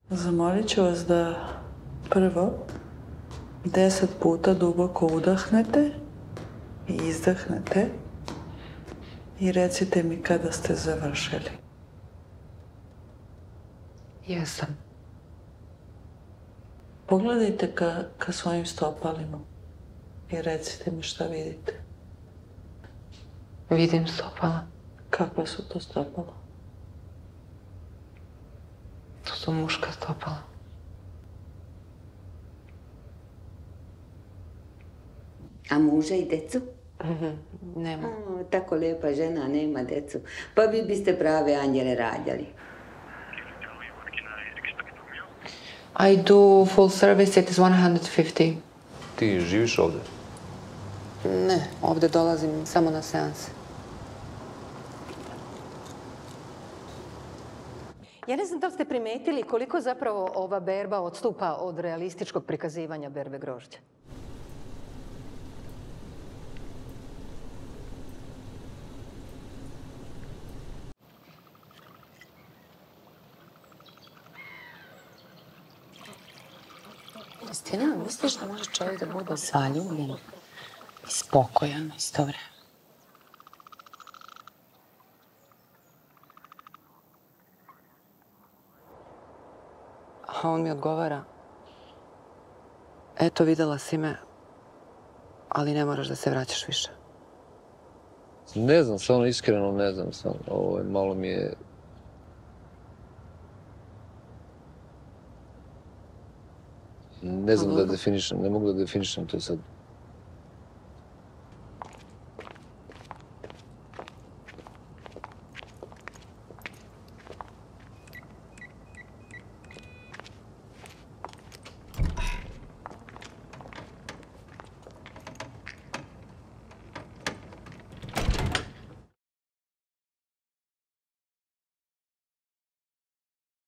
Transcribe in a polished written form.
Zamolit ću vas da prvo 10 puta duboko udahnete i izdahnete i recite mi kada ste završili. Jesam. Pogledajte ka svojim stopalima i recite mi šta vidite. Vidim stopala. Kakva su to stopala? To su muška stopala. A muža i decu? Nema. Tako lijepa žena, nema decu. Pa vi biste prave anđele rađali. I do full service, it is 150. Ti živiš ovde? Ne, ovde dolazim samo na seanse. Ja ne znam da li ste primetili koliko zapravo ova berba odstupa od realističkog prikazivanja berbe grožđa. Kristina, misliš da može čovjek da bude zaljubljen i spokojan isto vreme? A on mi odgovara, eto videla si me, ali ne moraš da se vraćaš više. Ne znam, stvarno iskreno ne znam. Ovo malo mi je... Ne znam da definišem, ne mogu da definišem to sad.